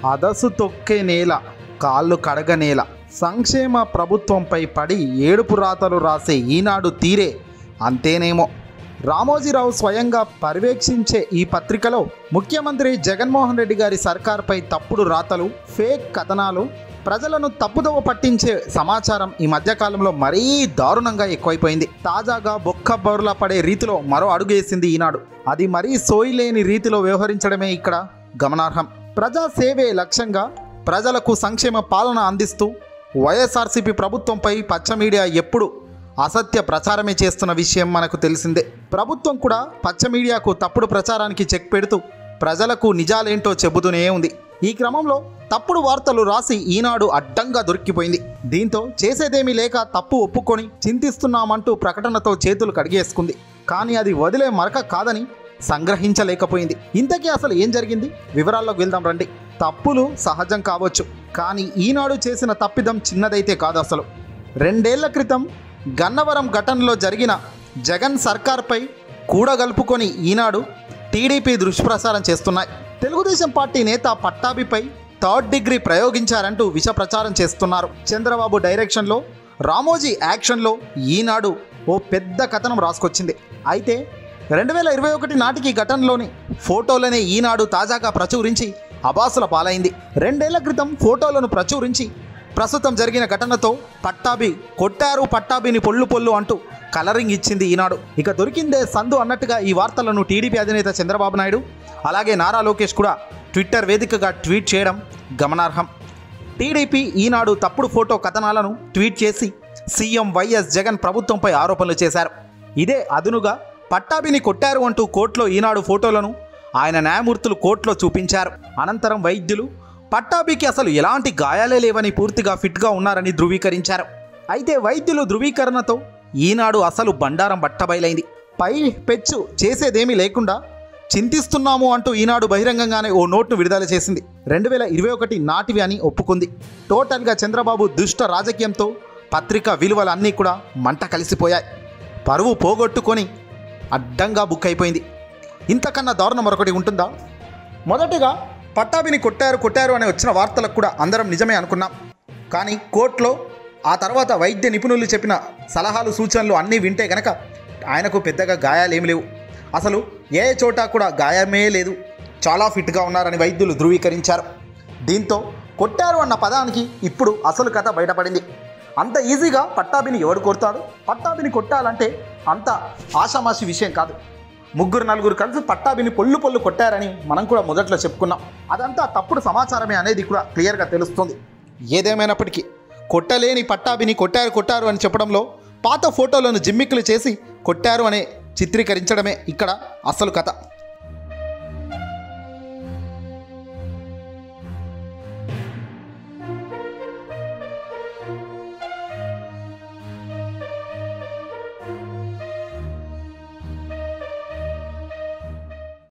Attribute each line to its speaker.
Speaker 1: అదసు తొక్కే నేల కాళ్ళు కడగనేల సంక్షేమ ప్రభుత్వంపై పడి ఏడుపు రాతలు రాసే ఈనాడు తీరే అంతేనేమో. రామోజీరావు స్వయంగా పర్యవేక్షించే ఈ పత్రికలో ముఖ్యమంత్రి జగన్మోహన్ రెడ్డి గారి సర్కార్పై తప్పుడు రాతలు, ఫేక్ కథనాలు, ప్రజలను తప్పుదోవ పట్టించే సమాచారం ఈ మధ్యకాలంలో మరీ దారుణంగా ఎక్కువైపోయింది. తాజాగా బొక్కబొర్లా పడే రీతిలో మరో అడుగు వేసింది ఈనాడు. అది మరీ సోయిలేని రీతిలో వ్యవహరించడమే ఇక్కడ గమనార్హం. ప్రజాసేవే లక్ష్యంగా ప్రజలకు సంక్షేమ పాలన అందిస్తూ వైఎస్ఆర్సీపీ ప్రభుత్వంపై పచ్చ మీడియా ఎప్పుడు అసత్య ప్రచారమే చేస్తున్న విషయం మనకు తెలిసిందే. ప్రభుత్వం కూడా పచ్చ మీడియాకు తప్పుడు ప్రచారానికి చెక్ పెడుతూ ప్రజలకు నిజాలేంటో చెబుతూనే ఉంది. ఈ క్రమంలో తప్పుడు వార్తలు రాసి ఈనాడు అడ్డంగా దొరికిపోయింది. దీంతో చేసేదేమీ లేక తప్పు ఒప్పుకొని చింతిస్తున్నామంటూ ప్రకటనతో చేతులు కడిగేసుకుంది. కానీ అది వదిలే మరక కాదని సంగ్రహించలేకపోయింది. ఇంతకీ అసలు ఏం జరిగింది? వివరాల్లోకి వెళ్దాం రండి. తప్పులు సహజం కావచ్చు, కానీ ఈనాడు చేసిన తప్పిదం చిన్నదైతే కాదు. అసలు 2 ఏళ్ల క్రితం గన్నవరం ఘటనలో జరిగిన జగన్ సర్కార్పై కూడగలుపుకొని ఈనాడు, టీడీపీ దుష్ప్రచారం చేస్తున్నాయి. తెలుగుదేశం పార్టీ నేత పట్టాభిపై 3rd డిగ్రీ ప్రయోగించారంటూ విష ప్రచారం చేస్తున్నారు. చంద్రబాబు డైరెక్షన్లో, రామోజీ యాక్షన్లో ఈనాడు ఓ పెద్ద కథనం రాసుకొచ్చింది. అయితే 2021 నాటికి ఘటనలోని ఫోటోలనే ఈనాడు తాజాగా ప్రచురించి అబాసుల పాలైంది. 2 ఏళ్ల క్రితం ఫోటోలను ప్రచురించి ప్రస్తుతం జరిగిన ఘటనతో పట్టాభిని పొల్లు అంటూ కలరింగ్ ఇచ్చింది ఈనాడు. ఇక దొరికిందే సందు అన్నట్టుగా ఈ వార్తలను టీడీపీ అధినేత చంద్రబాబు నాయుడు, అలాగే నారా లోకేష్ కూడా ట్విట్టర్ వేదికగా ట్వీట్ చేయడం గమనార్హం. టీడీపీ ఈనాడు తప్పుడు ఫోటో కథనాలను ట్వీట్ చేసి సీఎం వైఎస్ జగన్ ప్రభుత్వంపై ఆరోపణలు చేశారు. ఇదే అదునుగా పట్టాభిని కొట్టారు అంటూ కోర్టులో ఈనాడు ఫోటోలను ఆయన న్యాయమూర్తులు కోర్టులో చూపించారు. అనంతరం వైద్యులు పట్టాభికి అసలు ఎలాంటి గాయాలే లేవని, పూర్తిగా ఫిట్గా ఉన్నారని ధృవీకరించారు. అయితే వైద్యులు ధృవీకరణతో ఈనాడు అసలు బండారం బట్టబయలైంది. పై పెచ్చు చేసేదేమీ లేకుండా చింతిస్తున్నాము అంటూ ఈనాడు బహిరంగంగానే ఓ నోట్ను విడుదల చేసింది. 2021 నాటివి అని ఒప్పుకుంది. టోటల్గా చంద్రబాబు దుష్ట రాజకీయంతో పత్రికా విలువలన్నీ కూడా మంట కలిసిపోయాయి. పరువు పోగొట్టుకొని అడ్డంగా బుక్ అయిపోయింది. ఇంతకన్నా దారుణం మరొకటి ఉంటుందా? మొదటిగా పట్టాభిని కొట్టారు అని వచ్చిన వార్తలకు కూడా అందరం నిజమే అనుకున్నాం. కానీ కోర్టులో ఆ తర్వాత వైద్య నిపుణులు చెప్పిన సలహాలు, సూచనలు అన్నీ వింటే గనక ఆయనకు పెద్దగా గాయాలేమి లేవు, అసలు ఏ చోట కూడా గాయమే లేదు, చాలా ఫిట్గా ఉన్నారని వైద్యులు ధృవీకరించారు. దీంతో కొట్టారు అన్న పదానికి ఇప్పుడు అసలు కథ బయటపడింది. అంత ఈజీగా పట్టాభిని ఎవడు కొడతాడు? పట్టాభిని కొట్టాలంటే అంత ఆషామాషి విషయం కాదు. 3-4 కలిసి పట్టాభిని పొల్లు కొట్టారని మనం కూడా మొదట్లో చెప్పుకున్నాం. అదంతా తప్పుడు సమాచారమే అనేది కూడా క్లియర్గా తెలుస్తుంది. ఏదేమైనప్పటికీ కొట్టలేని పట్టాభిని కొట్టారు అని చెప్పడంలో పాత ఫోటోలను జిమ్మిక్కులు చేసి కొట్టారు అనే చిత్రీకరించడమే ఇక్కడ అసలు కథ.